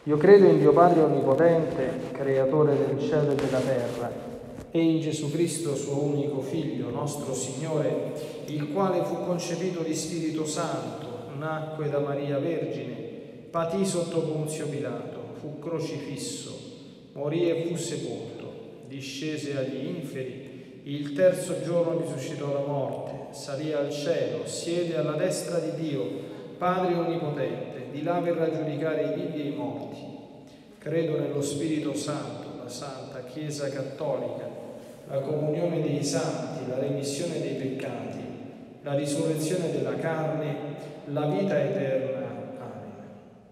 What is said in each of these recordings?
Io credo in Dio Padre Onnipotente, Creatore del cielo e della terra, e in Gesù Cristo, suo unico Figlio, nostro Signore, il quale fu concepito di Spirito Santo, nacque da Maria Vergine, patì sotto Ponzio Pilato, fu crocifisso, morì e fu sepolto, discese agli inferi, il terzo giorno risuscitò da morte, salì al cielo, siede alla destra di Dio, Padre Onnipotente, di là verrà a giudicare i vivi e i morti. Credo nello Spirito Santo, la Santa Chiesa Cattolica, la comunione dei santi, la remissione dei peccati, la risurrezione della carne, la vita eterna. Amen.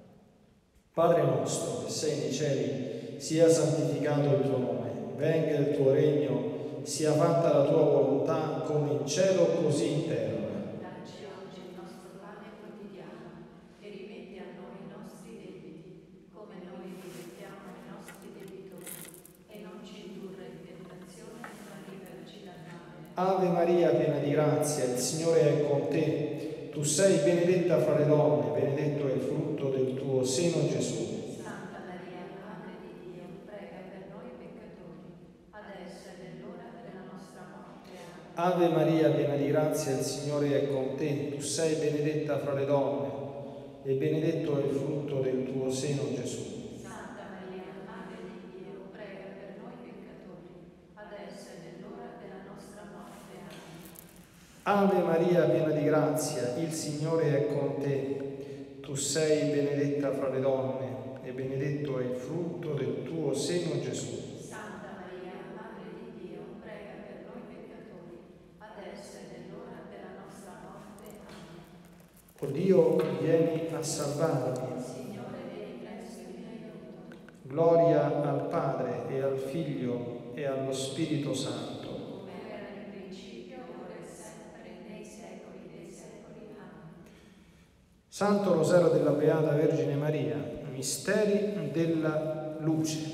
Padre nostro, che sei nei cieli, sia santificato il tuo nome, venga il tuo regno, sia fatta la tua volontà, come in cielo così in terra. Dacci oggi il nostro pane quotidiano e rimetti a noi i nostri debiti, come noi rimettiamo ai nostri debitori, e non ci indurre in tentazione, ma liberaci dal male. Ave Maria, piena di grazia, il Signore è con te. Tu sei benedetta fra le donne, benedetto è il frutto del tuo seno, Gesù. Santa Maria, Madre di Dio, prega per noi peccatori, adesso e nell'ora della nostra morte. Amen. Ave Maria, piena di grazia, il Signore è con te. Tu sei benedetta fra le donne, e benedetto è il frutto del tuo seno, Gesù. Santa Maria, Madre di Dio, prega per noi peccatori, adesso e nell'ora della nostra morte. Amen. Ave Maria, piena di grazia, il Signore è con te. Tu sei benedetta fra le donne, e benedetto è il frutto del tuo seno, Gesù. Santa Maria, Madre di Dio, prega per noi peccatori, adesso e nell'ora della nostra morte. Amen. O Dio, vieni a salvarmi. Signore, vieni presto in mio aiuto. Gloria al Padre e al Figlio e allo Spirito Santo. Come era in principio, ora e sempre, nei secoli dei secoli. Amen. Santo Rosario della Beata Vergine Maria, misteri della luce.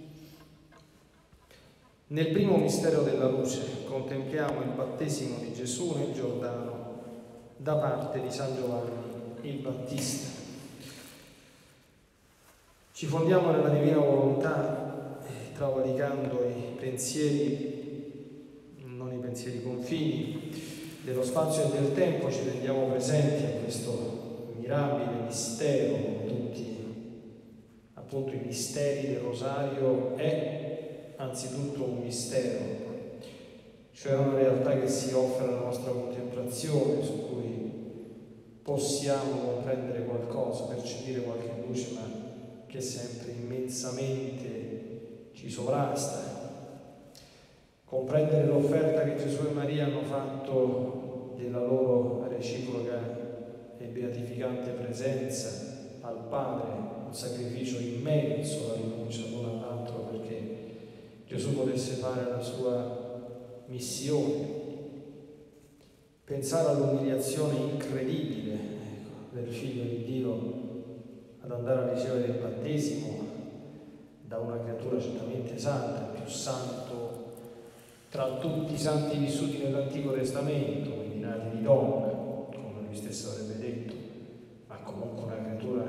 Nel primo mistero della luce contempliamo il battesimo di Gesù nel Giordano da parte di San Giovanni il Battista. Ci fondiamo nella divina volontà, travalicando i pensieri, non i pensieri confini, dello spazio e del tempo, ci rendiamo presenti a questo mirabile mistero, come tutti appunto i misteri del Rosario è anzitutto un mistero, cioè una realtà che si offre alla nostra contemplazione, su cui possiamo comprendere qualcosa, percepire qualche luce, ma che sempre immensamente ci sovrasta. Comprendere l'offerta che Gesù e Maria hanno fatto della loro reciproca e beatificante presenza al Padre, un sacrificio immenso, la rinuncia l'uno all'altro perché Gesù potesse fare la sua missione. Pensare all'umiliazione incredibile del Figlio di Dio ad andare a ricevere il battesimo da una creatura certamente santa, il più santo tra tutti i santi vissuti nell'Antico Testamento, quindi nati di donna, come lui stesso avrebbe detto, ma comunque una creatura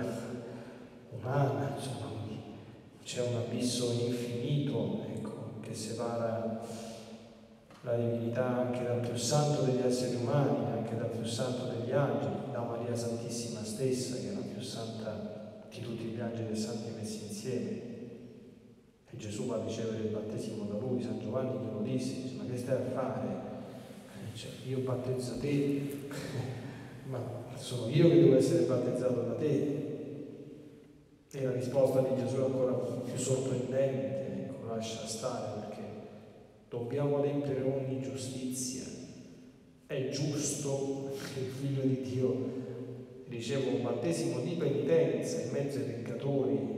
umana, insomma, c'è un abisso infinito, ecco, che separa la divinità anche dal più santo degli esseri umani, anche dal più santo degli angeli, da Maria Santissima stessa, che è la più santa di tutti gli angeli e santi messi insieme. E Gesù va a ricevere il battesimo da lui, San Giovanni glielo disse, dice, ma che stai a fare? Cioè, io battezzo te, ma sono io che devo essere battezzato da te. E la risposta di Gesù è ancora più sorprendente, ecco, lascia stare perché dobbiamo adempiere ogni giustizia. È giusto che il Figlio di Dio riceva un battesimo di penitenza in mezzo ai peccatori.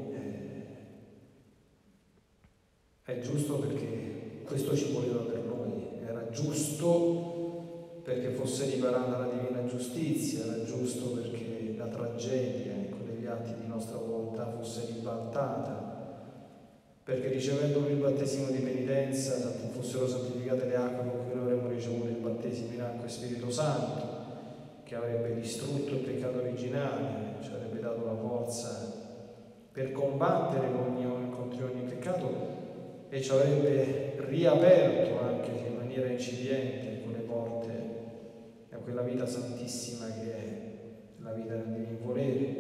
È giusto perché questo ci voleva per noi, era giusto perché fosse riparata la divina giustizia, era giusto perché la tragedia, ecco, degli atti di nostra volontà fosse ribaltata, perché ricevendo lui il battesimo di penitenza fossero santificate le acque con cui noi avremmo ricevuto il battesimo in acqua e Spirito Santo, che avrebbe distrutto il peccato originale, ci avrebbe dato la forza per combattere contro ogni peccato, e ci avrebbe riaperto anche in maniera incipiente quelle porte a quella vita santissima che è la vita del divino volere.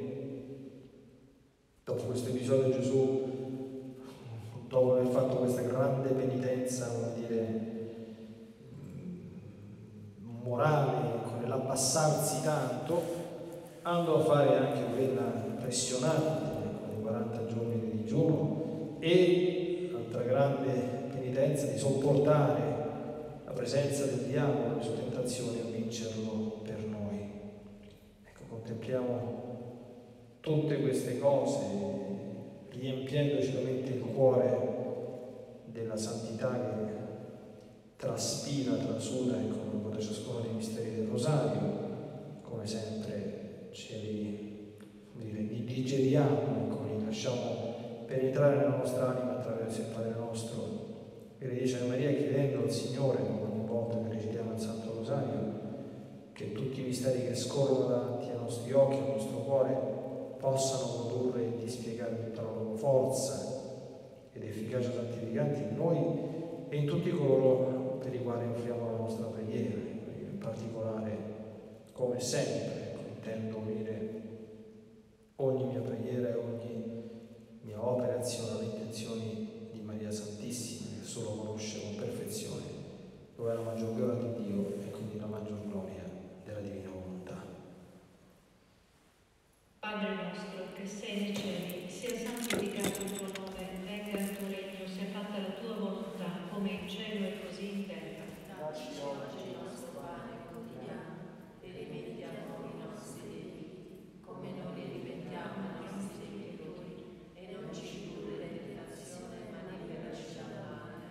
Dopo questo episodio Gesù, dopo aver fatto questa grande penitenza, vuol dire morale, nell'abbassarsi tanto, andò a fare anche quella impressionante, con i 40 giorni di digiuno, e l'altra grande penitenza di sopportare la presenza del diavolo, le sue tentazioni, a vincerlo per noi. Ecco, contempliamo tutte queste cose, riempiendoci veramente il cuore della santità che traspira, trasuda da ciascuno dei misteri del Rosario. Come sempre ce li digeriamo, li lasciamo penetrare nella nostra anima attraverso il Padre nostro, che le dice a Maria, chiedendo al Signore ogni volta che recitiamo il Santo Rosario che tutti i misteri che scorrono davanti ai nostri occhi, al nostro cuore, possano produrre e dispiegare tutta la loro forza ed efficacia santificante in noi e in tutti coloro per i quali offriamo la nostra preghiera. In particolare, come sempre, intendo unire ogni mia preghiera e ogni mia opera e azione alle intenzioni di Maria Santissima, che solo conosce con perfezione dove è la maggior gloria di Dio e quindi la maggior gloria della divina volontà. Padre nostro, che sei nei cieli, sia santificato il tuo nome, venga il tuo regno, sia fatta la tua volontà, come in cielo e così in terra. Dacci oggi il nostro pane quotidiano e rimetti a noi i nostri debiti, come noi li rimettiamo ai nostri debitori, e non ci indurre in tentazione, ma liberaci dal male.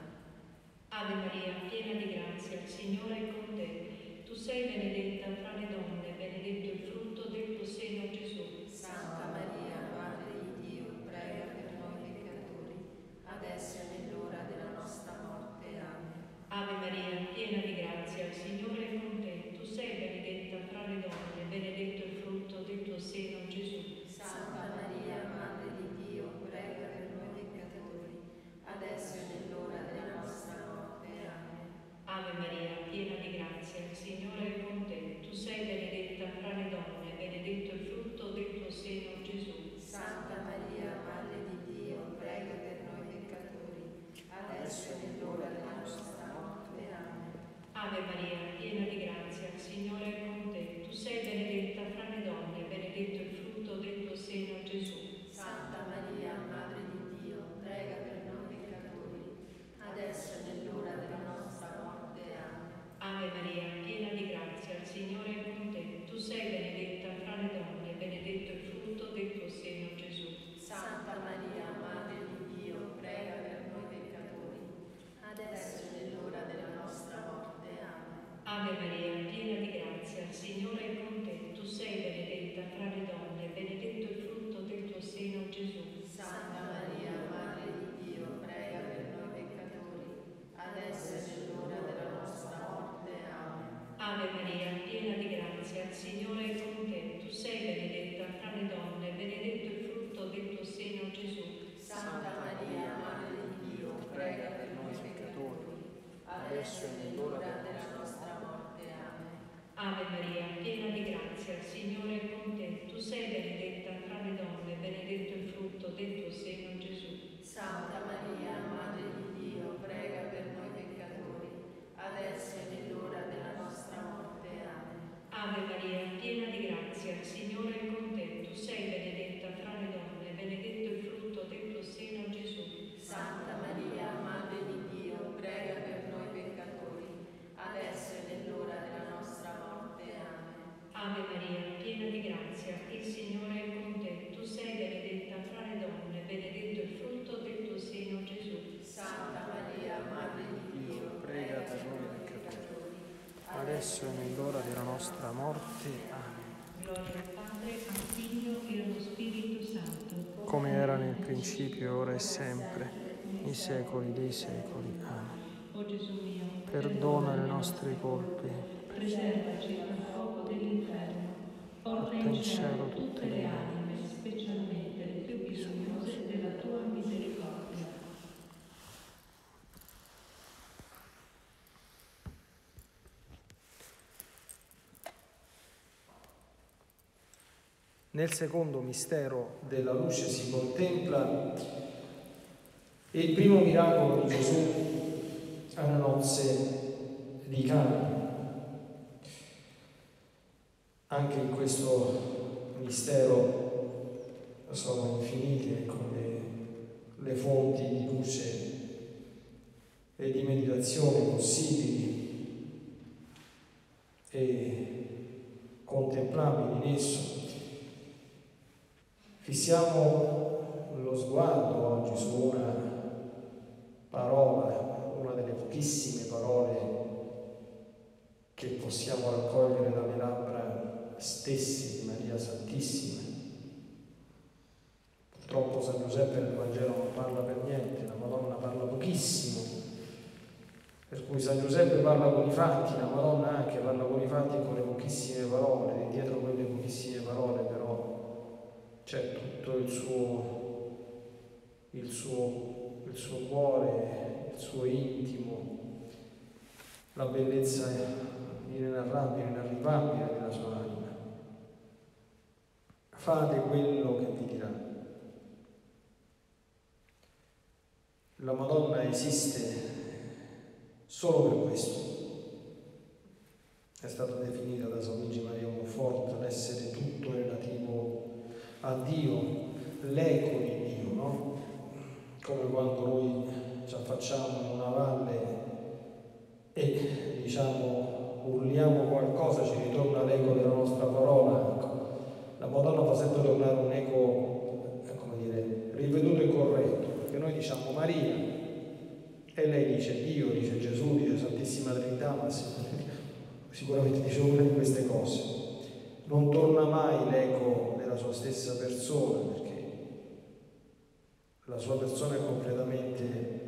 Ave Maria, piena di grazia, il Signore è con te. Tu sei benedetta fra le donne, benedetto il frutto del tuo seno, Gesù. Santa Maria, Madre di Dio, prega per noi peccatori, adesso è nell'ora della nostra morte. Amen. Ave Maria, piena di grazia, il Signore è con te. Tu sei benedetta fra le donne, benedetto il frutto del tuo seno, Gesù. Santa Maria, Madre di Dio, prega per noi peccatori, adesso è nell'ora della nostra morte. Amen. Ave Maria, piena di grazia, il Signore è con te. Tu sei benedetta fra le donne, benedetto il frutto del tuo seno, Gesù. Santa Maria, Madre di Dio, prega per noi peccatori, adesso è nell'ora della nostra morte. Amen. Ave Maria, piena di grazia, il Signore è con te. Tu sei benedetta fra le donne, benedetto il frutto del tuo seno, Gesù. Santa Maria, Madre di Dio, prega per noi peccatori, adesso è nell'ora della nostra morte. Amen. Ave Maria, piena di grazia, il Signore è con te. Tu sei benedetta fra le donne, benedetto il frutto del tuo seno, Gesù. Santa Maria, Madre di Dio, prega per noi peccatori, adesso è nell'ora della nostra morte. Amen. Ave Maria, piena di grazia, il Signore è con te. Tu sei benedetta fra le donne, benedetto il frutto del tuo seno, Gesù. Santa Maria, Madre di Dio, prega per noi peccatori, adesso è nell'ora della nostra morte. Amen. Ave Maria, piena di grazia, il Signore è con te. Tu sei benedetta fra le donne, benedetto il frutto del tuo seno, Gesù. Santa Maria, Madre di Dio, prega per noi peccatori, adesso è nell'ora della nostra morte. Amen. Ave Maria, piena di grazia, il Signore è con te. Tu sei benedetta fra le donne, benedetto il frutto del tuo seno, Gesù. Santa Maria, Madre di Dio, prega per noi peccatori, adesso è nell'ora della nostra morte. Amen. Ave Maria, piena di grazia, il Signore è con te. Tu sei benedetta fra le donne, benedetto il frutto del tuo seno, Gesù. Santa Maria, Madre di Dio, prega per noi peccatori, adesso è nell'ora della nostra morte. Amen. Ave Maria, piena di grazia, il Signore è con te. Tu sei benedetta fra le donne, benedetto il frutto del tuo seno, Gesù. Santa Maria, Madre di Dio, prega per noi peccatori, adesso è nell'ora della nostra morte. Amen. Gloria al Padre, al Figlio e allo Spirito Santo. Come era nel principio, ora e sempre, nei secoli dei secoli. Amen. O Gesù mio, Perdona le nostre colpe, preservaci dal fuoco dell'inferno, porta in cielo tutte le anime, specialmente le più bisognose nel secondo mistero della luce si contempla il primo miracolo di Gesù alle nozze di Cana. Anche in questo mistero sono infinite le fonti di luce e di meditazione possibili e contemplabili in esso. Fissiamo lo sguardo oggi su una parola, una delle pochissime parole che possiamo raccogliere dalle labbra stesse di Maria Santissima. Purtroppo San Giuseppe nel Vangelo non parla per niente, la Madonna parla pochissimo, per cui San Giuseppe parla con i fatti, la Madonna anche parla con i fatti e con le pochissime parole, e dietro quelle pochissime parole però c'è tutto il suo cuore, il suo intimo, la bellezza inenarrabile, inarrivabile della sua anima. Fate quello che vi dirà. La Madonna esiste solo per questo. È stata definita da San Luigi Maria Monfort l'essere tutto relativo a Dio, l'eco di Dio, no? Come quando noi ci affacciamo in una valle e diciamo urliamo qualcosa, ci ritorna l'eco della nostra parola. La Madonna fa sempre tornare un eco, come dire, riveduto e corretto, perché noi diciamo Maria e lei dice Dio, dice Gesù, dice Santissima Trinità, ma sicuramente dice una di queste cose. Non torna mai l'eco della sua stessa persona, perché la sua persona è completamente,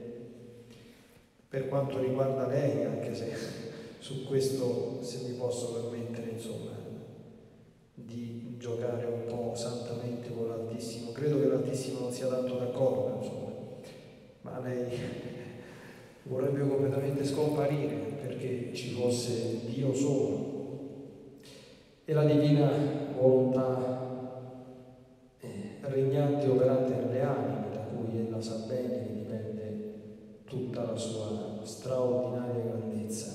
per quanto riguarda lei, anche se su questo, se mi posso permettere, insomma, di giocare un po' santamente con l'Altissimo. Credo che l'Altissimo non sia tanto d'accordo, insomma, ma lei vorrebbe completamente scomparire perché ci fosse Dio solo. E la divina volontà regnante e operante nelle anime, da cui ella sa bene che dipende tutta la sua straordinaria grandezza.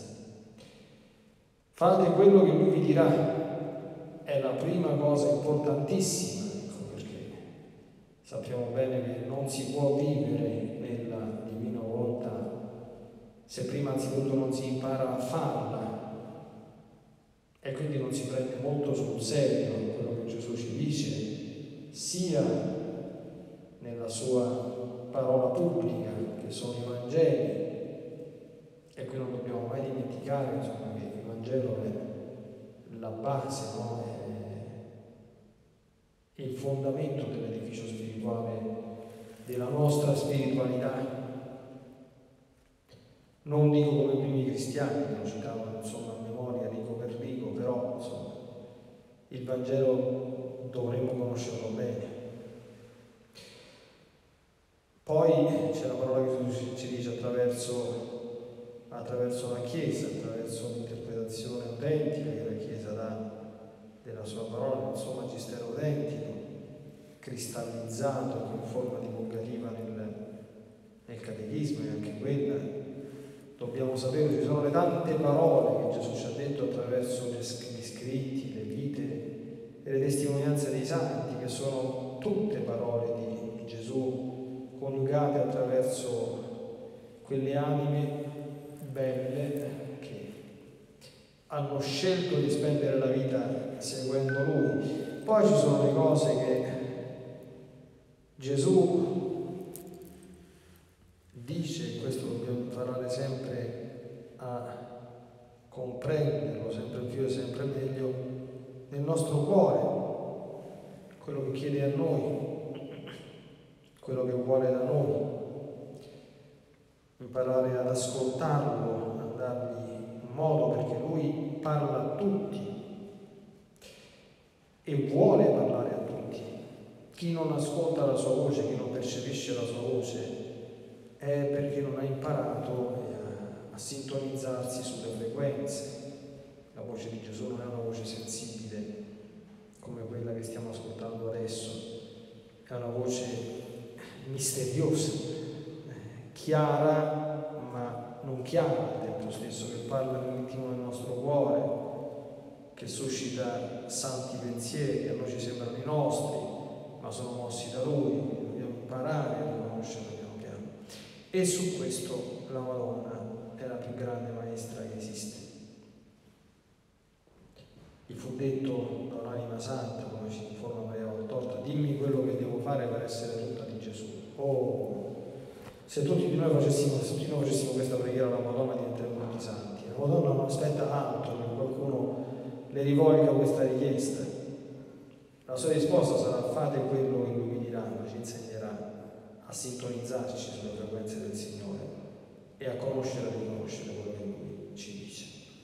Fate quello che lui vi dirà, è la prima cosa importantissima, perché sappiamo bene che non si può vivere nella divina volontà se prima anzitutto non si impara a farla, e quindi non si prende molto sul serio quello che Gesù ci dice, sia nella sua parola pubblica, che sono i Vangeli, e qui non dobbiamo mai dimenticare, insomma, che il Vangelo è la base, no? È il fondamento dell'edificio spirituale, della nostra spiritualità. Non dico come i primi cristiani che lo citavano, insomma, a memoria, dico per dico, però insomma, il Vangelo dovremmo conoscerlo bene. Poi c'è la parola che Gesù ci dice attraverso la Chiesa, attraverso l'interpretazione autentica che la Chiesa dà della sua parola, del suo magistero autentico, cristallizzato in forma divulgativa nel catechismo, e anche quella dobbiamo sapere, ci sono le tante parole che Gesù ci ha detto attraverso gli scritti, le vite e le testimonianze dei santi, che sono tutte parole di Gesù coniugate attraverso quelle anime belle che hanno scelto di spendere la vita seguendo Lui. Poi ci sono le cose che Gesù dice, e questo dobbiamo imparare sempre a comprenderlo sempre più e sempre meglio, nel nostro cuore, quello che chiede a noi, quello che vuole da noi, imparare ad ascoltarlo, a dargli un modo, perché lui parla a tutti e vuole parlare a tutti. Chi non ascolta la sua voce, chi non percepisce la sua voce, è perché non ha imparato a sintonizzarsi sulle frequenze. La voce di Gesù non è una voce sensibile come quella che stiamo ascoltando adesso, è una voce misteriosa, chiara ma non chiara al tempo stesso, che parla nell'intimo del nostro cuore, che suscita santi pensieri che a noi ci sembrano i nostri, ma sono mossi da Lui, dobbiamo imparare a riconoscerlo piano piano. E su questo la Madonna è la più grande maestra che esiste. Gli fu detto da un'anima santa, come ci informa Maria Valtorta: dimmi quello che devo fare per essere tutta di Gesù. Oh, se tutti noi facessimo questa preghiera alla Madonna, diventeremmo tutti santi. La Madonna non aspetta altro che qualcuno le rivolga questa richiesta. La sua risposta sarà: fate quello che Lui vi dirà, ma ci insegnerà a sintonizzarci sulle frequenze del Signore e a conoscere e riconoscere quello che Lui ci dice.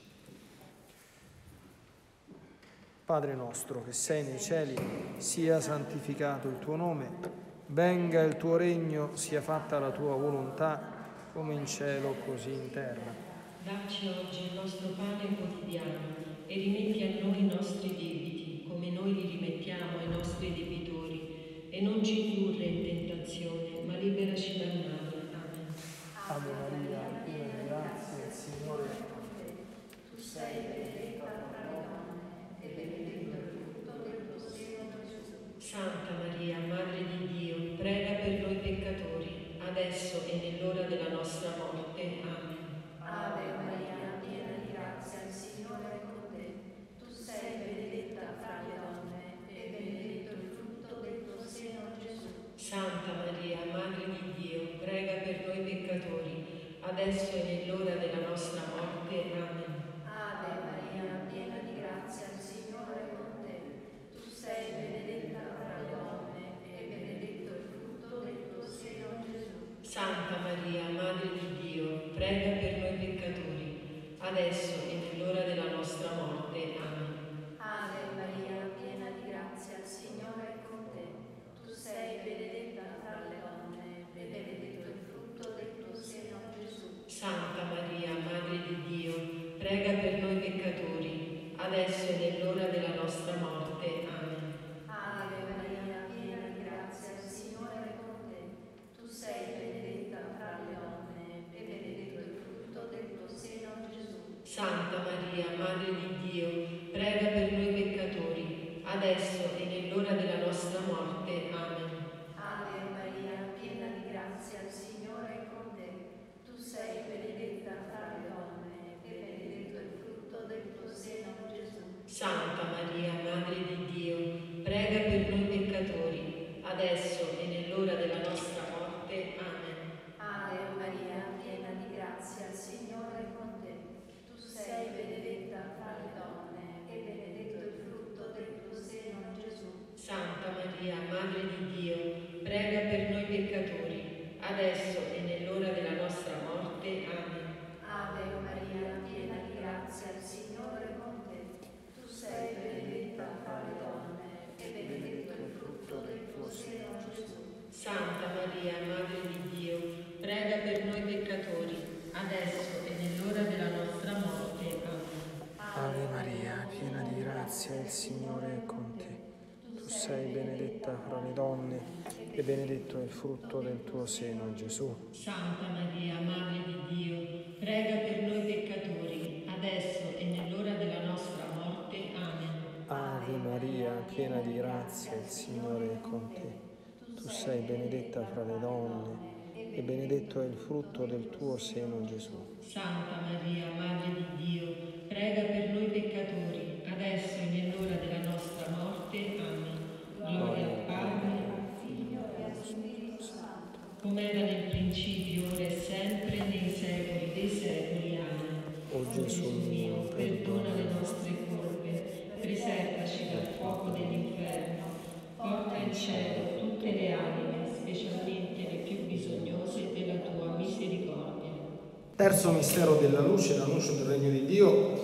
Padre nostro che sei nei cieli, sia santificato il tuo nome, venga il tuo regno, sia fatta la tua volontà, come in cielo così in terra. Dacci oggi il nostro pane quotidiano e rimetti a noi i nostri debiti, come noi li rimettiamo ai nostri debitori, e non ci indurre in tentazione, ma liberaci dal male. Amen. Ave Maria, piena di grazia, il Signore è con te. Tu sei benedetta tra le donne e benedetto il frutto del tuo seno, Gesù. Santa Maria, Madre di Dio, prega per noi peccatori, adesso e nell'ora della nostra morte. Amen. Ave Maria, piena di grazia, il Signore è con te. Tu sei benedetta fra le donne e benedetto il frutto del tuo seno, Gesù. Santa Maria, Madre di Dio, prega per noi peccatori, adesso e nell'ora della nostra morte. Amen. Ave Maria, piena di grazia, il Signore è con te. Tu sei benedetta fra le donne e benedetto il frutto del tuo seno, Gesù. Santa Maria, Madre di Dio, prega per noi peccatori, adesso e nell'ora della nostra morte. Amen. Ave Maria, piena di grazia, il Signore è con te. Tu sei benedetta fra le donne e benedetto il frutto del tuo seno, Gesù. Santa Maria, Madre di Dio, prega per noi peccatori, adesso e nell'ora della nostra morte. Amen. Ave Maria, piena di grazia, il Signore è con te. Tu sei benedetta fra le donne e benedetto il frutto del tuo seno, Gesù. Santa Maria, Madre di Dio, prega per noi peccatori, adesso e nell'ora della nostra morte. Amen. Ave Maria, piena di grazia, il Signore è con te. Tu sei benedetta fra le donne e benedetto il frutto del tuo seno, Gesù. Santa Maria, Madre di Dio, prega per noi peccatori, adesso e nell'ora della nostra morte. Amen. Ave Maria, piena di grazia, il Signore è con te. Tu sei benedetta fra le donne e benedetto il frutto del tuo seno, Gesù. Santa Maria, Madre di Dio, prega per noi peccatori, adesso e nell'ora della nostra morte. Amen. Ave Maria, piena di grazia, il Signore è con te. Tu sei benedetta fra le donne e benedetto il frutto del tuo seno, Gesù. Santa Maria, Madre di Dio, prega per noi peccatori, adesso e nell'ora della nostra morte. Amen. Ave Maria, piena di grazia, il Signore è con te. Tu sei benedetta fra le donne e benedetto è il frutto del tuo seno, Gesù. Santa Maria, Madre di Dio, prega per noi peccatori, adesso e nell'ora della nostra morte. Amen. Ave Maria, piena di grazia, il Signore è con te. Tu sei benedetta fra le donne e benedetto è il frutto del tuo seno, Gesù. Santa Maria, Madre di Dio, prega per noi peccatori, adesso e nell'ora della nostra morte. Amen. Gloria al Padre, al Figlio e al Spirito Santo. come era nel principio, ora e sempre, nei secoli dei secoli. Amen. O Gesù mio, perdona le nostre colpe, preservaci dal fuoco dell'inferno, porta in cielo tutte le anime, specialmente le più bisognose della tua misericordia. Terzo mistero della luce, l'annuncio del regno di Dio,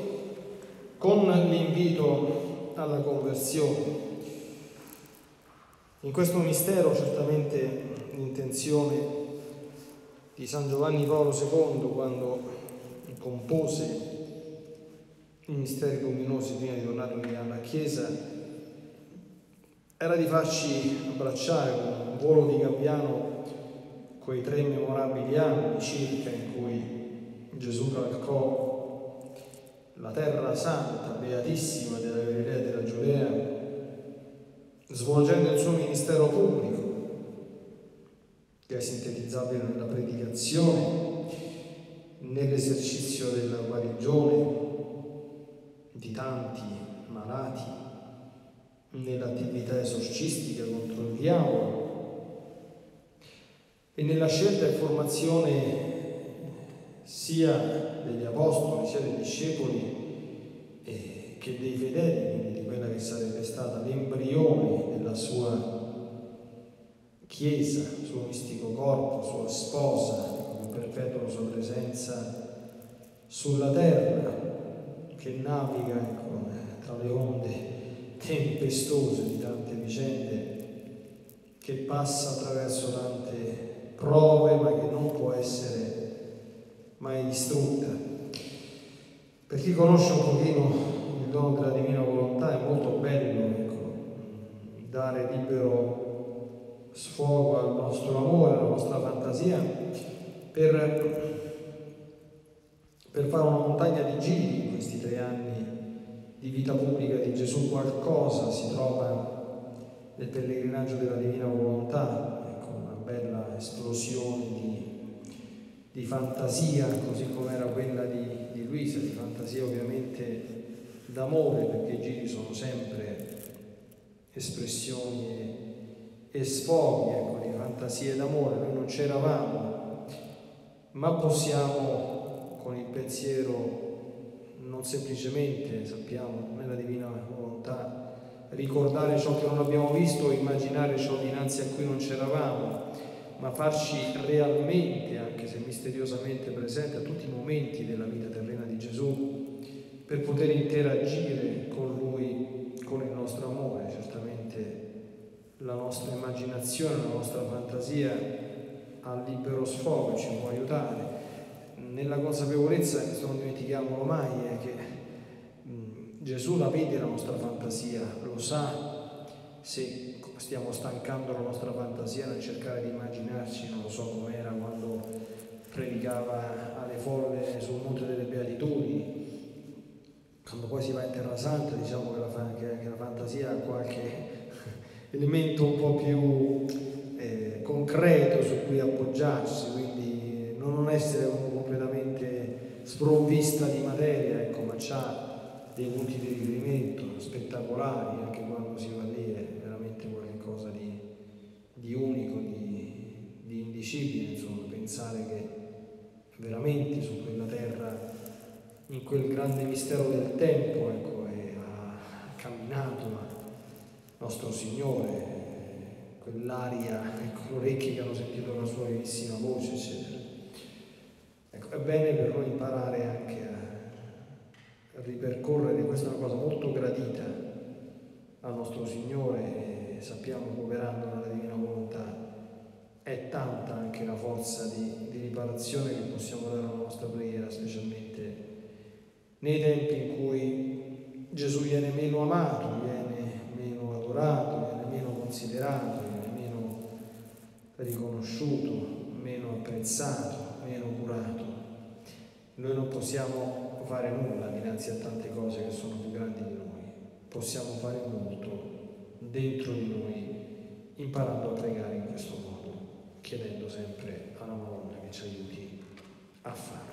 con l'invito alla conversione. In questo mistero certamente l'intenzione di San Giovanni Paolo II, quando compose i misteri luminosi prima di tornare alla Chiesa, era di farci abbracciare con un volo di gabbiano quei 3 memorabili anni circa in cui Gesù calcò la terra santa, beatissima della Galilea e della Giudea, svolgendo il suo ministero pubblico, che è sintetizzabile nella predicazione, nell'esercizio della guarigione di tanti malati, nell'attività esorcistica contro il diavolo e nella scelta e formazione sia degli apostoli sia dei discepoli che dei fedeli, quindi di quella che sarebbe stata l'embrione della sua Chiesa, suo mistico corpo, sua sposa, che perpetua la sua presenza sulla terra, che naviga tra le onde tempestose di tante vicende, che passa attraverso tante prove, ma che non può essere mai distrutta. Per chi conosce un pochino il dono della divina volontà è molto bello dare libero sfogo al nostro amore, alla nostra fantasia, per fare una montagna di giri in questi 3 anni di vita pubblica di Gesù. Qualcosa si trova nel pellegrinaggio della divina volontà, una bella esplosione di fantasia, così come era quella di Luisa, di fantasia ovviamente d'amore, perché i giri sono sempre espressioni e sfoghi di fantasia e d'amore. Noi non c'eravamo, ma possiamo con il pensiero non semplicemente, sappiamo, nella divina volontà, ricordare ciò che non abbiamo visto o immaginare ciò dinanzi a cui non c'eravamo, ma farci realmente, anche se misteriosamente presente a tutti i momenti della vita terrena di Gesù, per poter interagire con Lui, con il nostro amore. Certamente la nostra immaginazione, la nostra fantasia al libero sfogo ci può aiutare, nella consapevolezza, che non dimentichiamolo mai, è che Gesù la vede la nostra fantasia, lo sa se stiamo stancando la nostra fantasia nel cercare di immaginarci, non lo so, com'era quando predicava alle folle sul Monte delle Beatitudini. Quando poi si va in Terra Santa, diciamo che la fantasia ha qualche elemento un po' più concreto su cui appoggiarsi, quindi non essere completamente sprovvista di materia, ma c'ha dei punti di riferimento spettacolari. Anche quando si va lì è veramente qualcosa di unico, di indicibile, insomma, pensare che veramente su quella terra, in quel grande mistero del tempo, ha camminato nostro Signore, quell'aria, gli orecchi che hanno sentito la sua vivissima voce, eccetera. È bene per noi imparare anche a ripercorrere, questa è una cosa molto gradita al nostro Signore, e sappiamo che operando nella divina volontà è tanta anche la forza di riparazione che possiamo dare alla nostra preghiera, specialmente nei tempi in cui Gesù viene meno amato, viene meno adorato, viene meno considerato, viene meno riconosciuto, meno apprezzato, meno curato. Noi non possiamo fare nulla dinanzi a tante cose che sono più grandi di noi, possiamo fare molto dentro di noi, imparando a pregare in questo modo, chiedendo sempre alla Madonna che ci aiuti a fare.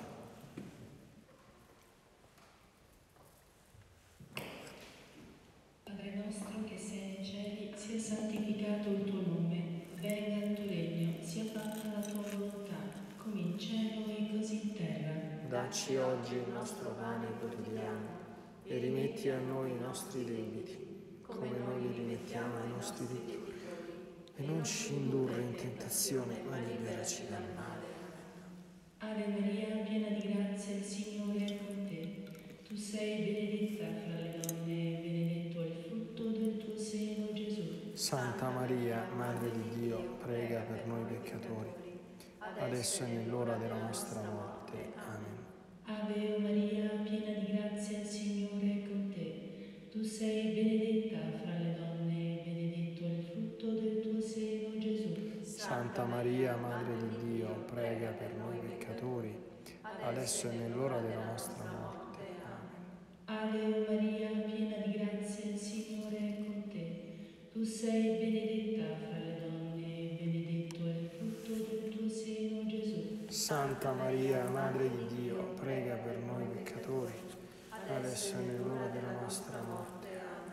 Padre nostro che sei nei cieli, sia santificato il tuo nome, venga il tuo regno, sia fatta la tua volontà, come in cielo e così in terra. Dacci oggi il nostro pane quotidiano e rimetti a noi i nostri debiti, come noi li rimettiamo ai nostri debitori. E non ci indurre in tentazione, ma liberaci dal male. Ave Maria, piena di grazia, il Signore è con te. Tu sei benedetta fra le donne, e benedetto è il frutto del tuo seno, Gesù. Santa Maria, Madre di Dio, prega per noi peccatori, adesso e nell'ora della nostra morte. Amen. Ave Maria, piena di grazia, il Signore è con te. Tu sei benedetta fra le donne, e benedetto è Santa Maria, Madre di Dio, prega per noi peccatori, adesso e nell'ora della nostra morte. Ave Maria, piena di grazia, il Signore è con te. Tu sei benedetta fra le donne e benedetto è il frutto del tuo seno, Gesù. Santa Maria, Madre di Dio, prega per noi peccatori, adesso e nell'ora della nostra morte.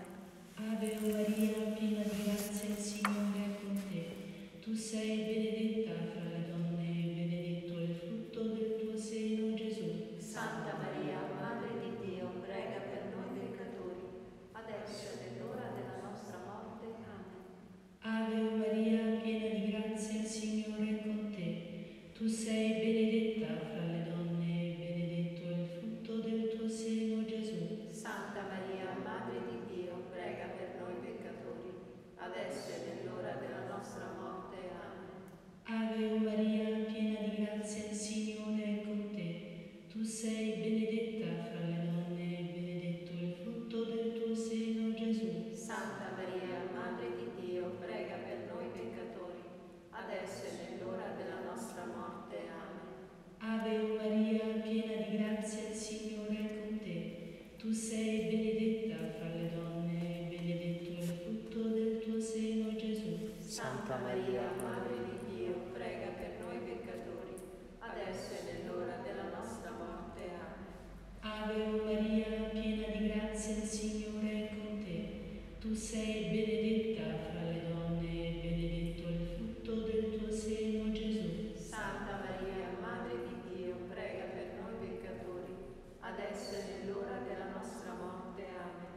Ave Maria, piena di grazia, il Signore è con te. Tu sei benedetta fra le donne e benedetto è il frutto del tuo seno, Gesù. Santa Maria, Madre di Dio, prega per noi peccatori, adesso e nell'ora della nostra morte. Amen. Ave Maria, piena di grazia, il Signore è con te. Tu sei benedetta fra le donne e benedetto è il frutto del tuo seno, Gesù. Santa Maria, Madre di Dio, prega per noi peccatori, adesso e nell'ora della nostra morte. Amen. Ave Maria, piena di grazia, il Signore è con te. Tu sei benedetta fra le donne e benedetto è il frutto del tuo seno, Gesù. Santa Maria, Madre di Dio, prega per noi peccatori, adesso e nell'ora della nostra morte. Amen. Ave Maria, piena di grazia, il Signore è con te. Tu sei benedetta fra le donne e benedetto è il frutto del tuo seno, Gesù. Santa Maria, Madre di Dio, prega per noi peccatori, adesso e nell'ora della nostra morte. Amen. Ave Maria, piena di grazia, il Signore è con te. Tu sei benedetta fra le donne e benedetto è il frutto del tuo seno, Gesù. Santa Maria, Madre di Dio, prega per noi peccatori, adesso e nell'ora della nostra morte. Amen.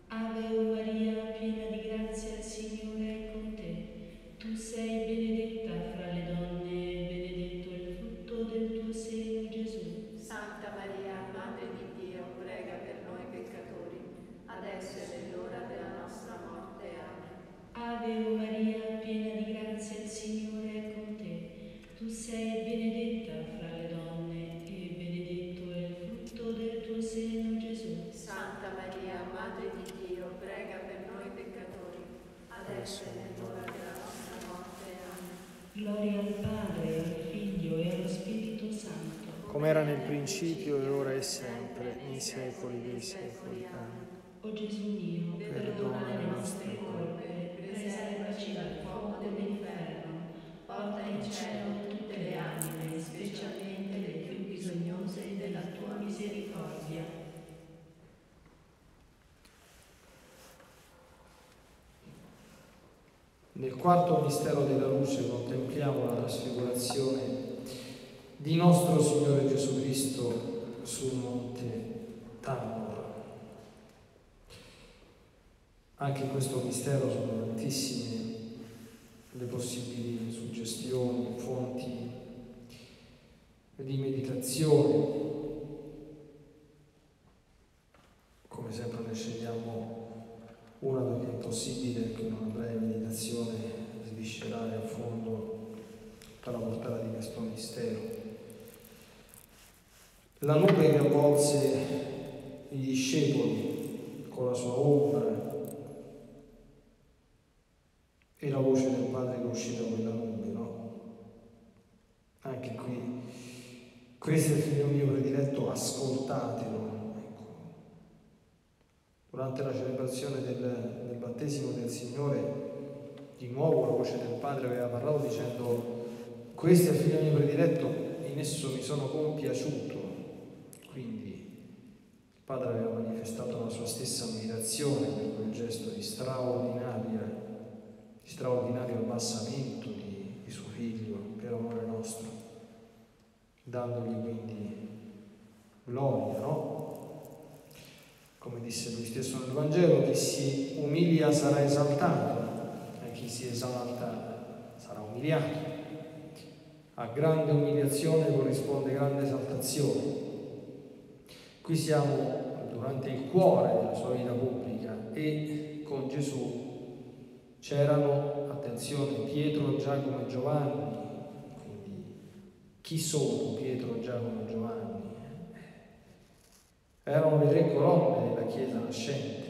Ave Maria, piena di grazia, il Signore è con te. Tu sei benedetta fra le donne e benedetto è il frutto del tuo seno, Gesù. Santa Maria, Madre di Dio, prega per noi peccatori, adesso e nell'ora della nostra morte. Amen. Ave Maria, piena di grazia, il Signore è con te. Tu sei benedetta fra le donne e benedetto è il frutto del tuo seno, Gesù. Santa Maria, Madre di Dio, prega per noi peccatori, adesso e nell'ora della nostra morte. Amen. Gloria al Padre, al Figlio e allo Spirito Santo. Come era nel principio, e ora e sempre, nei secoli dei secoli. Amen. O Gesù mio, Perdona le nostre colpe, preservaci dal fuoco dell'inferno, porta in cielo tutte le anime, specialmente le più bisognose della tua misericordia. Nel quarto mistero della luce contempliamo la trasfigurazione di nostro Signore Gesù Cristo sul monte Tabor. Anche in questo mistero sono tantissime le possibili suggestioni, fonti di meditazione. Come sempre ne scegliamo una perché è impossibile che una breve meditazione sviscerare a fondo tutta la portata di questo mistero. La nube che avvolse i discepoli con la sua ombra e la voce del Padre che uscì da quella nube, no? Anche qui, questo è il figlio mio prediletto, ascoltatelo. Ecco. Durante la celebrazione del battesimo del Signore, di nuovo la voce del Padre aveva parlato dicendo: questo è il figlio mio prediletto, in esso mi sono compiaciuto. Quindi il Padre aveva manifestato la sua stessa ammirazione per quel gesto di straordinario abbassamento di suo figlio per amore nostro, dandogli quindi gloria, no? Come disse lui stesso nel Vangelo, chi si umilia sarà esaltato e chi si esalta sarà umiliato. A grande umiliazione corrisponde grande esaltazione. Qui siamo durante il cuore della sua vita pubblica e con Gesù c'erano, attenzione, Pietro, Giacomo e Giovanni. Quindi chi sono Pietro, Giacomo e Giovanni? Erano le tre colonne della Chiesa nascente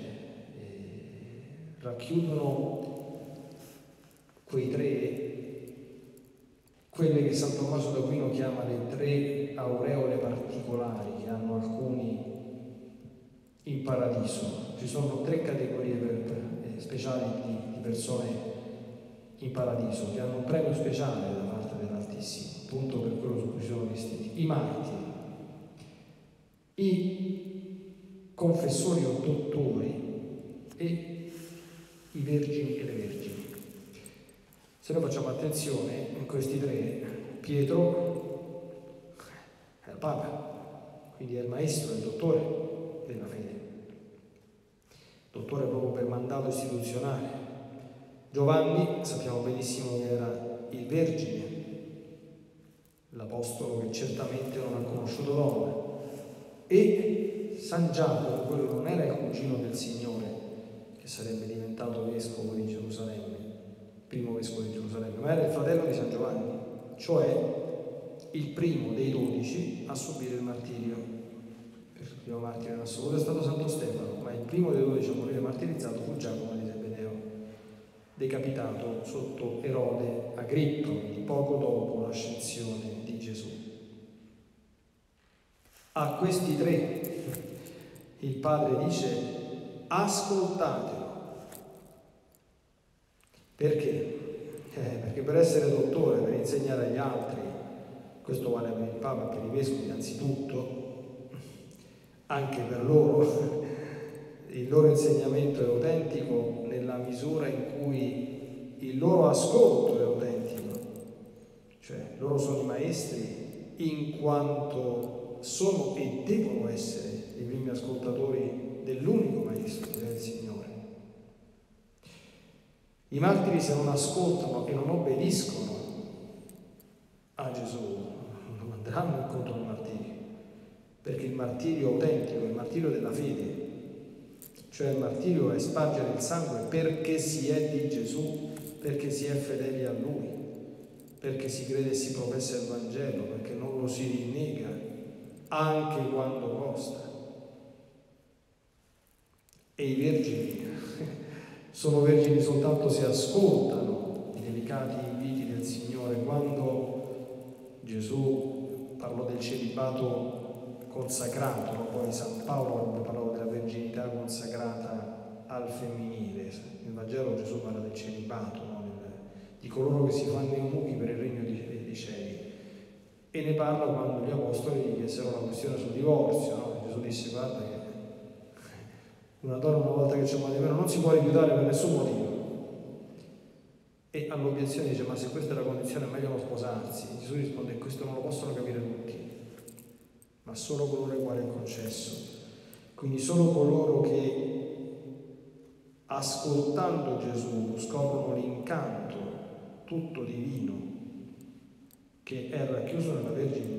e racchiudono quei tre quelle che San Tommaso d'Aquino chiama le 3 aureole particolari che hanno alcuni in paradiso. Ci sono 3 categorie speciali di persone in paradiso che hanno un premio speciale da parte dell'Altissimo, appunto per quello su cui sono vestiti: i martiri, i confessori o dottori e i vergini e le vergini. Se noi facciamo attenzione, in questi 3, Pietro è il Papa, quindi è il maestro, è il dottore della fede, dottore proprio per mandato istituzionale. Giovanni sappiamo benissimo che era il Vergine, l'apostolo che certamente non ha conosciuto donna, e San Giacomo, quello non era il cugino del Signore, che sarebbe diventato vescovo di Gerusalemme, primo vescovo di Gerusalemme, ma era il fratello di San Giovanni, cioè il primo dei 12 a subire il martirio. Il primo martire in assoluto è stato Santo Stefano, ma il primo dei 12 a morire martirizzato fu Giacomo di Zebedeo, decapitato sotto Erode Agrippa, quindi poco dopo l'ascensione di Gesù. A questi 3 il Padre dice: ascoltatelo. Perché? Perché per essere dottore, per insegnare agli altri, questo vale per il Papa e per i vescovi anzitutto, anche per loro, il loro insegnamento è autentico nella misura in cui il loro ascolto è autentico, cioè loro sono i maestri in quanto sono e devono essere i primi ascoltatori dell'unico maestro, che è il Signore. I martiri, se non ascoltano e non obbediscono a Gesù, non andranno incontro al martirio, perché il martirio autentico, il martirio della fede, cioè il martirio è spargere il sangue perché si è di Gesù, perché si è fedeli a Lui, perché si crede e si professa il Vangelo, perché non lo si rinnega anche quando costa. E i vergini sono vergini soltanto se ascoltano i delicati inviti del Signore. Quando Gesù parlò del celibato consacrato, no? Poi San Paolo avrebbe parlato della verginità consacrata al femminile. Nel Vangelo Gesù parla del celibato, no? Di coloro che si fanno eunuchi per il regno dei cieli, e ne parla quando gli apostoli gli chiesero una questione sul divorzio, no? Gesù disse: guarda che una donna, una volta che c'è un matrimonio, non si può rifiutare per nessun motivo. E all'obiezione dice: ma se questa è la condizione è meglio non sposarsi. Gesù risponde: questo non lo possono capire tutti, ma solo coloro ai quali è concesso. Quindi solo coloro che, ascoltando Gesù, scoprono l'incanto tutto divino che è racchiuso nella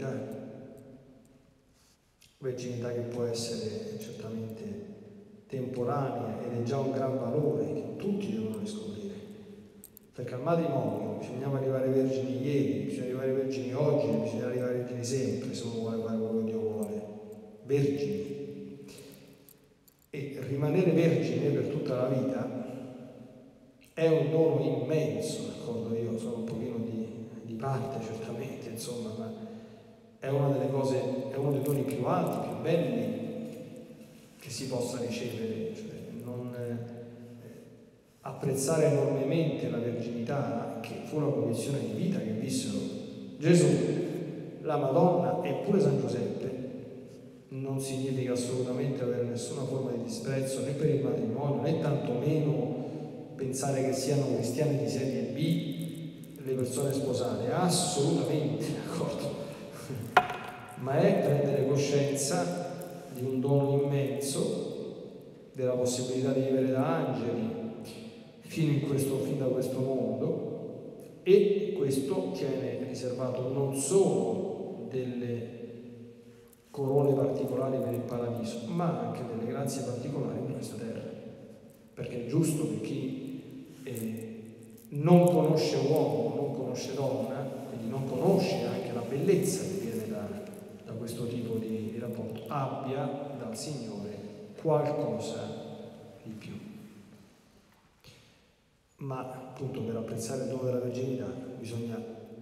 verginità che può essere certamente temporanea ed è già un gran valore che tutti devono riscoprire, perché al matrimonio bisognava arrivare vergini ieri, bisogna arrivare vergini oggi, bisogna arrivare vergini sempre, se uno vuole fare quello che Dio vuole, vergini. E rimanere vergine per tutta la vita è un dono immenso, d'accordo? Io sono un pochino di parte certamente, insomma, ma è una delle cose, è uno dei doni più alti, più belli che si possa ricevere, cioè non apprezzare enormemente la verginità, che fu una condizione di vita che vissero Gesù, la Madonna e pure San Giuseppe. Non significa assolutamente avere nessuna forma di disprezzo né per il matrimonio, né tantomeno pensare che siano cristiani di serie B le persone sposate, assolutamente, d'accordo? Ma è prendere coscienza di un dono immenso, della possibilità di vivere da angeli fin da questo mondo, e questo tiene riservato non solo delle corone particolari per il paradiso, ma anche delle grazie particolari per questa terra, perché è giusto che chi non conosce uomo, non conosce donna, quindi non conosce anche la bellezza che viene da questo tipo di rapporto, abbia dal Signore qualcosa di più. Ma appunto per apprezzare il dono della verginità bisogna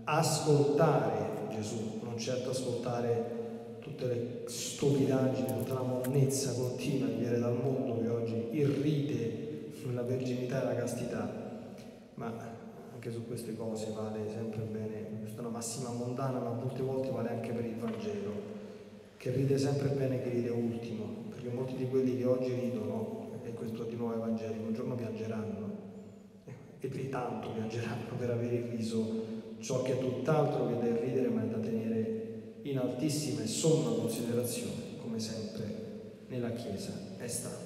ascoltare Gesù, non certo ascoltare tutte le stupidaggini, tutta la monnezza continua che viene dal mondo che oggi irride la verginità e la castità, ma anche su queste cose vale sempre bene, questa è una massima mondana, ma molte volte vale anche per il Vangelo, che ride sempre bene chi ride ultimo, perché molti di quelli che oggi ridono, e questo di nuovo evangelico, un giorno piangeranno, e tanto piangeranno per aver riso ciò che è tutt'altro che da ridere, ma è da tenere in altissima e somma considerazione, come sempre nella Chiesa è stato.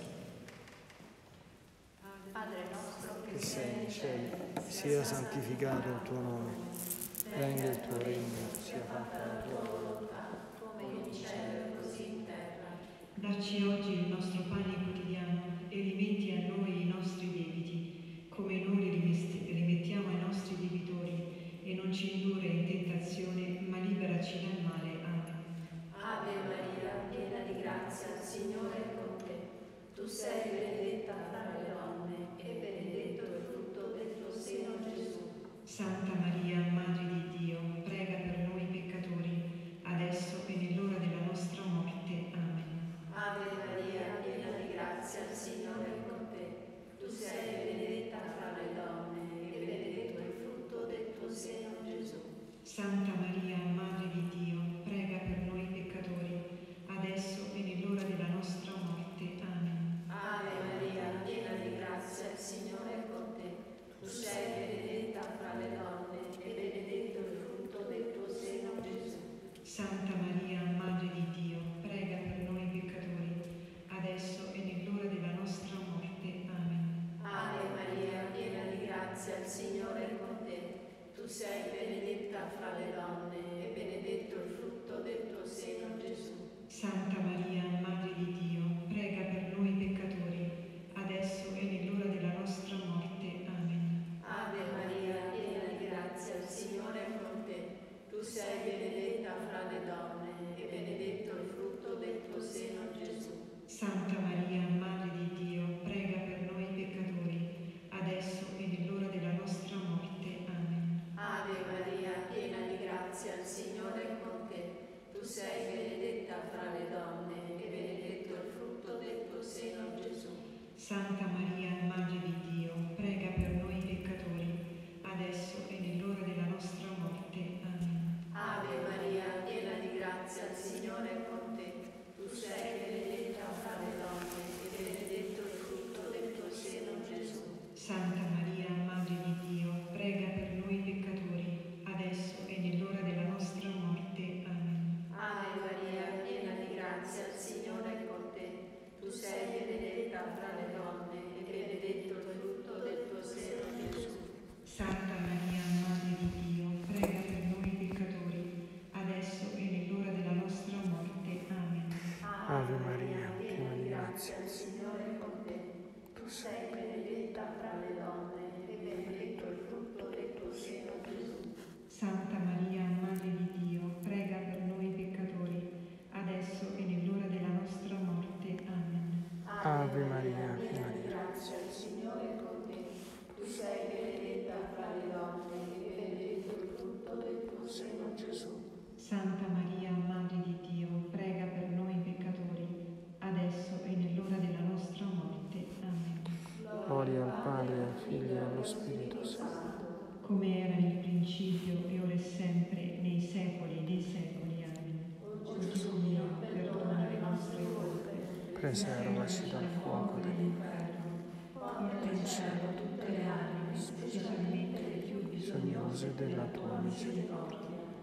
Padre nostro Che sei nei cieli, sia santificato il tuo nome, venga il tuo regno, sia fatta la tua volontà, come in cielo e così in terra. Dacci oggi il nostro pane quotidiano e rimetti a noi i nostri debiti, come noi rimettiamo ai nostri debitori, e non ci indurre in tentazione, ma liberaci dal male. Amen. Ave Maria, piena di grazia, il Signore è con te. Tu sei benedetta fra le donne e benedetto il frutto del tuo seno, Gesù. Santa Maria, Madre di Dio, prega per noi peccatori, adesso e nell'ora della nostra morte. Amen. Ave Maria, piena di grazia, il Signore è con te. Tu sei benedetta fra le donne e benedetto il frutto del tuo seno, Gesù. Santa Maria, Madre di Dio, prega per noi peccatori, adesso e nell'ora della nostra morte. Amen. Ave Maria, piena di grazia, il Signore è con te. Tu sei benedetta fra le donne e benedetto il frutto del tuo seno, Gesù. Santa Maria, Madre di Dio, prega per noi peccatori, adesso e nell'ora della nostra morte. Amen. Ave Maria, piena di grazia, il Signore è con te. Tu sei benedetta fra le donne e benedetto il frutto del tuo seno, Gesù. Santa Maria, Madre di Dio, prega per noi peccatori, adesso e nell'ora della nostra morte. Amen. Ave Maria, piena di grazia, il Signore è con te. Tu sei benedetta fra le donne e benedetto il frutto del tuo seno, Gesù. Santa Maria, Madre di Dio, prega per noi peccatori, adesso e nell'ora della nostra morte. Amen. Ave Maria, piena di grazia, il Signore è con te. Tu sei benedetta fra le donne e benedetto il frutto del tuo seno, Gesù. Santa Maria, Madre di Dio, prega per noi peccatori, adesso e nell'ora della nostra morte. Amen. Ave Maria, piena di grazia, il Signore è con te. Tu sei benedetta fra le donne e benedetto il frutto del tuo seno, Gesù. Santa Maria, Madre di Dio, prega per noi peccatori, adesso e nell'ora della nostra morte. Amen. Ave Maria, piena di grazia, il Signore è con te. Tu sei benedetta fra le donne e benedetto il frutto del tuo seno, Gesù. Santa Maria, Madre di Dio, prega per noi peccatori, adesso e nell'ora della nostra morte. Amen. Ave Maria, piena di grazia, il Signore è con te. Tu sei benedetta fra le donne e benedetto il frutto del tuo seno, Gesù. Santa Maria, Madre di Dio, prega per noi peccatori, adesso e nell'ora della nostra morte. Amen. Ave Maria, piena di grazia, il Signore è con te. Tu sei benedetta fra le donne e benedetto il frutto del tuo seno, Gesù. Santa Maria, Madre di Dio, prega per noi peccatori, adesso e nell'ora della nostra morte. Amen. Gloria al Padre, al Figlio e allo Spirito Santo. Come era nel principio e ora e sempre, nei secoli dei secoli. Amen. O Gesù mio, perdona le nostre colpe, Preservaci dal fuoco dell'inferno, porta in cielo tutte le anime, specialmente le più bisognose della tua misericordia.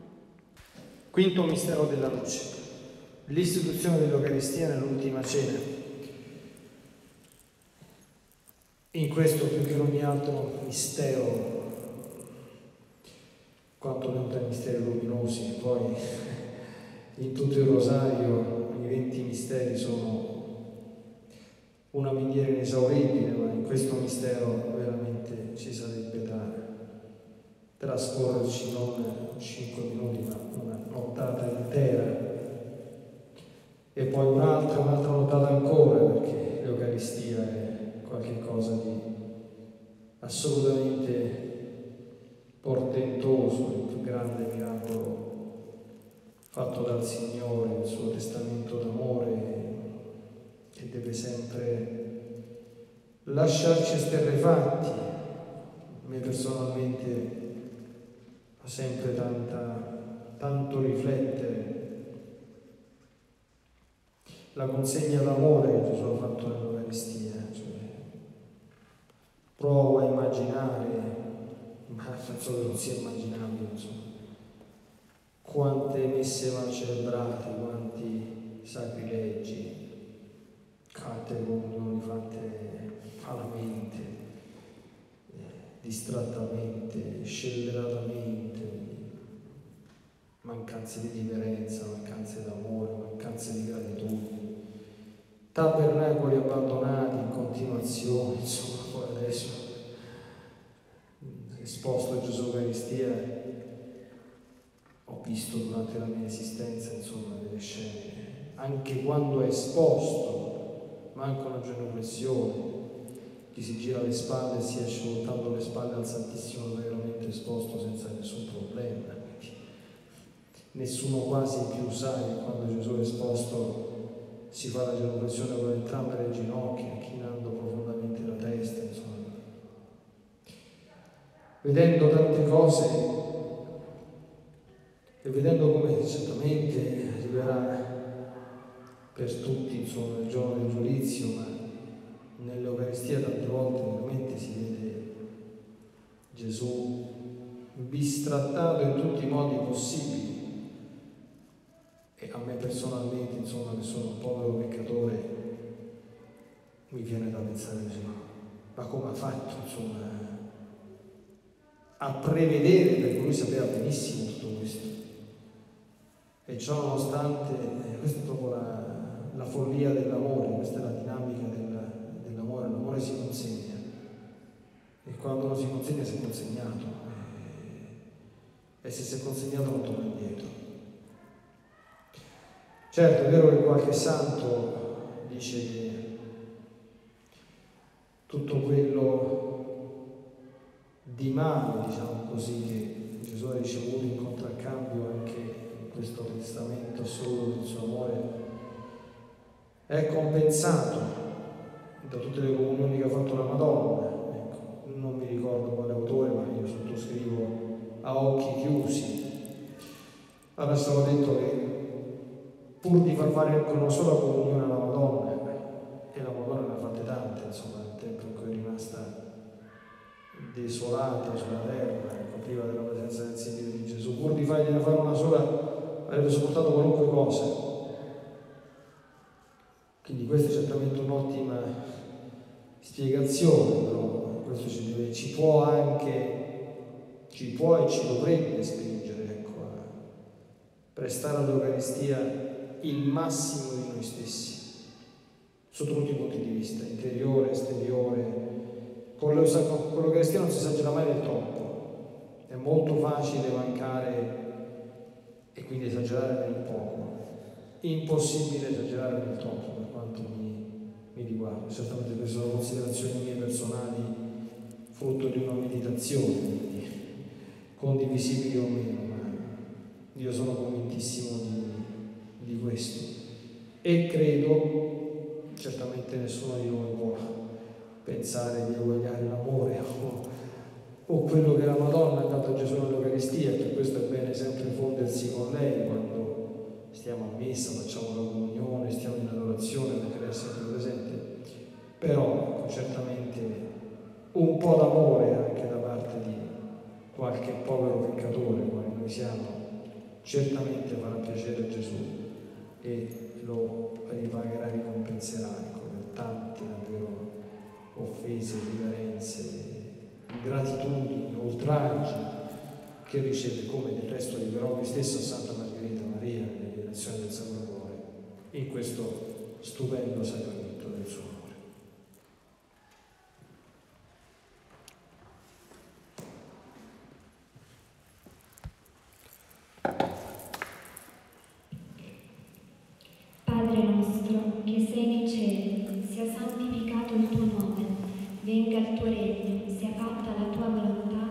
Quinto mistero della luce, l'istituzione dell'Eucaristia nell'ultima cena. In questo più che in ogni altro mistero, quanto non tra i misteri luminosi, e poi in tutto il rosario i 20 misteri sono una miniera inesauribile, ma in questo mistero veramente ci sarebbe da trascorrerci non 5 minuti, ma una nottata intera, e poi un'altra nottata ancora, perché l'Eucaristia è qualche cosa di assolutamente portentoso, il più grande miracolo fatto dal Signore, il suo testamento d'amore, che deve sempre lasciarci esterrefatti. A me personalmente fa sempre tanto riflettere la consegna d'amore che Gesù ha fatto nell'Eucaristia. Provo a immaginare, ma penso che non sia immaginabile, insomma, quante messe mal celebrate, quanti sacrilegi, quante comunioni fatte malamente, distrattamente, scelleratamente, mancanze di riverenza, mancanze d'amore, mancanze di gratitudine, tabernacoli abbandonati in continuazione, insomma. Poi adesso, esposto a Gesù Eucaristia, ho visto durante la mia esistenza, insomma, delle scene, anche quando è esposto, manca una genuflessione, chi si gira le spalle e si esce voltando le spalle al Santissimo veramente esposto senza nessun problema. Nessuno quasi più sa che quando Gesù è esposto si fa la genuflessione con entrambe le ginocchia, chinando profondamente la testa, insomma. Vedendo tante cose e vedendo come certamente arriverà per tutti, insomma, il giorno del giudizio, ma nell'Eucaristia tante volte veramente si vede Gesù bistrattato in tutti i modi possibili. E a me personalmente, insomma, che sono un povero peccatore, mi viene da pensare così, ma come ha fatto, insomma, a prevedere, perché lui sapeva benissimo tutto questo. E ciò nonostante, questa è proprio la follia dell'amore, questa è la dinamica dell'amore. L'amore si consegna, e quando non si consegna si è consegnato, e se si è consegnato non torna indietro. Certo, è vero che qualche santo dice che tutto quello di male, diciamo così, che Gesù ha ricevuto in contraccambio anche in questo testamento solo del suo amore, è compensato da tutte le comunioni che ha fatto la Madonna. Ecco, non mi ricordo quale autore, ma io sottoscrivo a occhi chiusi. Adesso ho detto che pur di far fare anche una sola comunione alla Madonna, e la Madonna ne ha fatte tante, insomma, nel tempo in cui è rimasta desolata sulla terra, priva della presenza del Signore di Gesù, pur di fargliene fare una sola, avrebbe sopportato qualunque cosa. Quindi questa è certamente un'ottima spiegazione, però questo ci può e ci dovrebbe spingere, ecco, a prestare all'Eucaristia il massimo di noi stessi, sotto tutti i punti di vista, interiore, esteriore. Con l'Eucaristia non si esagera mai del troppo, è molto facile mancare e quindi esagerare nel poco, impossibile esagerare nel troppo per quanto mi riguarda. Certamente queste sono considerazioni mie personali, frutto di una meditazione, quindi condivisibili o meno, ma io sono convintissimo di questo, e credo, certamente nessuno di noi può pensare di eguagliare l'amore o quello che la Madonna ha dato a Gesù nell'Eucaristia. Per questo è bene sempre fondersi con lei quando stiamo a messa, facciamo la comunione, stiamo in adorazione, perché lei è sempre presente. Però certamente un po' d'amore anche da parte di qualche povero peccatore, quale noi siamo, certamente farà piacere a Gesù e lo ripagherà, ricompenserà, ecco, per tanti davvero offese, riverenze, ingratitudini, oltraggi che riceve, come del resto liberò lui stesso a Santa Margherita Maria nelle direzioni del Sacro Cuore in questo stupendo sacramento del suo amore. Padre nostro, che sei nei cieli, sia santificato il tuo nome, venga il tuo regno, sia fatta la tua volontà come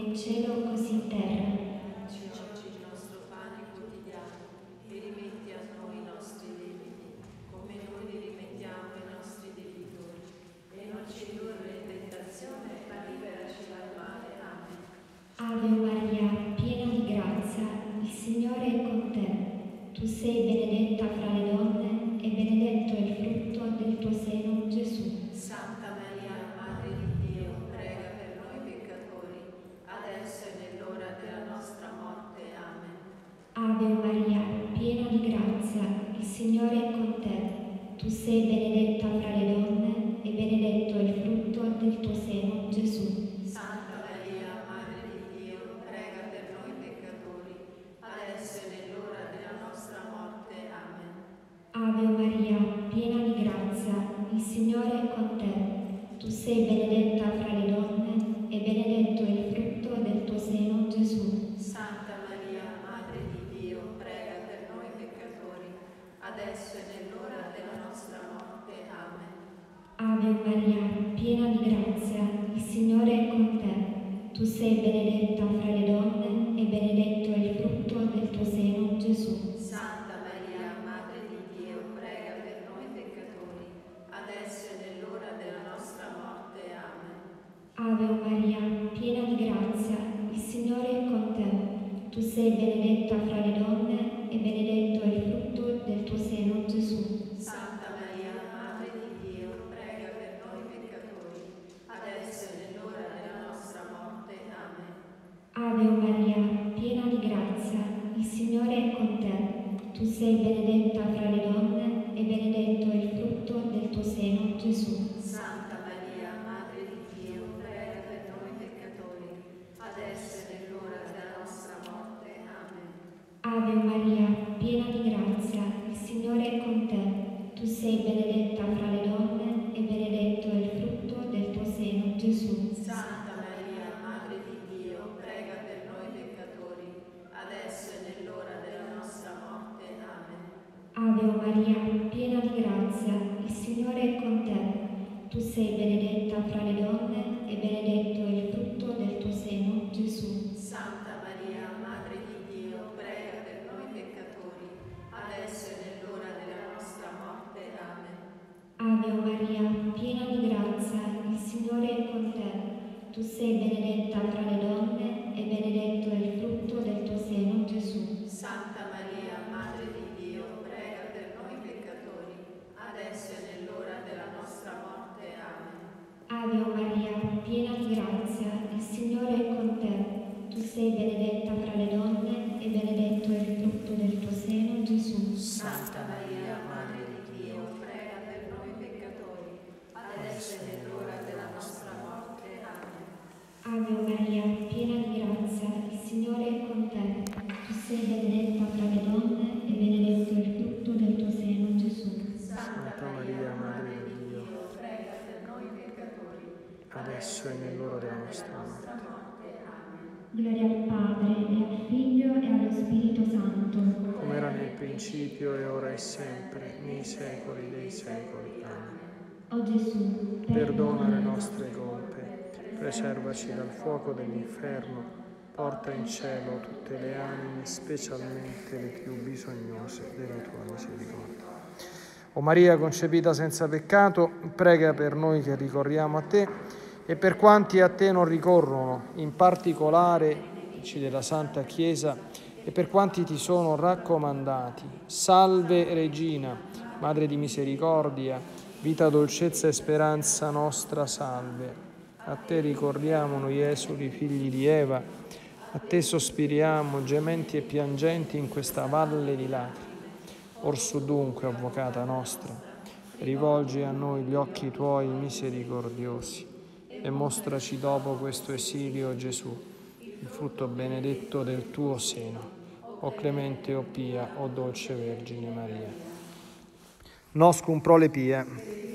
in cielo così in terra. Dacci oggi il nostro pane quotidiano e rimetti a noi i nostri debiti, come noi li rimettiamo ai nostri debitori. E non ci indurre in tentazione, ma liberaci dal male. Amen. Ave Maria, piena di grazia, il Signore è con te. Tu sei benedetta fra le donne e benedetto è il frutto del tuo seno, Gesù. Santa Maria, Madre di Dio, prega per noi peccatori, adesso e nell'ora della nostra morte. Amen. Ave Maria, piena di grazia, il Signore è con te. Tu sei benedetta fra le donne e benedetto è il frutto del tuo seno, Gesù. Santa Maria, Madre di Dio, prega per noi peccatori, adesso e nell'ora della nostra morte. Amen. Ave Maria, piena di grazia, il Signore è con te. Tu sei benedetta fra le donne e benedetto è il frutto del tuo seno, Gesù. Santa Maria, Madre di Dio, prega per noi peccatori, adesso e nell'ora della nostra morte. Amen. Ave Maria, piena di grazia, il Signore è con te. Tu sei benedetta fra le donne e benedetto è il frutto del tuo seno, Gesù. Santa Maria, Madre di Dio, prega per noi peccatori, adesso e nell'ora della nostra morte. Amen. Ave Maria, piena di grazia, il Signore è con te. Tu sei benedetta fra le donne e benedetto è il frutto del tuo seno, Gesù. Santa Maria, Madre di Dio, prega per noi peccatori, adesso e nell'ora della nostra morte. Amen. Ave Maria, piena di grazia, il Signore è con te. Tu sei benedetta fra le donne e benedetto è il frutto del tuo seno, Gesù. Santa Maria, Madre di Dio, prega per noi peccatori, adesso e nell'ora della nostra morte. Amen. Ave Maria, piena di grazia, il Signore è con te. Tu sei benedetta fra le donne e benedetto è il frutto del tuo seno, Gesù. Santa Maria, Madre di Dio, prega per noi peccatori, adesso e nell'ora della nostra morte. Amen. Ave Maria, piena di grazia, il Signore è con te. Tu sei benedetta fra le donne e benedetto è il frutto del tuo seno, Gesù. Santa Maria, Madre di Dio, prega per noi peccatori, adesso e nell'ora della nostra morte. Amen. Ave Maria, piena di grazia, il Signore è con te. Tu sei benedetta fra le donne e benedetto è il frutto del tuo seno, Gesù. Santa Maria, Madre di Dio, prega per noi peccatori, adesso e nell'ora della nostra morte. Amen. Ave Maria, piena di grazia, il Signore è con te. Tu sei benedetta fra le donne e benedetto è il frutto del tuo seno, Gesù. Santa Maria, Madre di Dio, prega per noi peccatori, adesso e nell'ora della nostra morte. Amen. Ave Maria, piena di grazia, il Signore è con te. Tu sei benedetta fra le donne e benedetto è il frutto del tuo seno, Gesù. Santa Maria, Madre di Dio, prega per noi peccatori, adesso e nell'ora della nostra morte. Gloria al Padre, e al Figlio, e allo Spirito Santo. Come era nel principio, e ora e sempre, nei secoli dei secoli. Amen. O Gesù, Perdona le nostre colpe, preservaci dal fuoco dell'inferno, porta in cielo tutte le anime, specialmente le più bisognose della tua misericordia. O Maria concepita senza peccato, prega per noi che ricorriamo a te e per quanti a te non ricorrono, in particolare della Santa Chiesa e per quanti ti sono raccomandati. Salve Regina, Madre di misericordia, vita, dolcezza e speranza nostra, salve. A te ricordiamo noi esuli, figli di Eva, a te sospiriamo, gementi e piangenti in questa valle di lacrime. Orsù dunque, avvocata nostra, rivolgi a noi gli occhi tuoi misericordiosi e mostraci dopo questo esilio, Gesù, il frutto benedetto del tuo seno. O clemente, o pia, o dolce Vergine Maria. Noscum prole pie.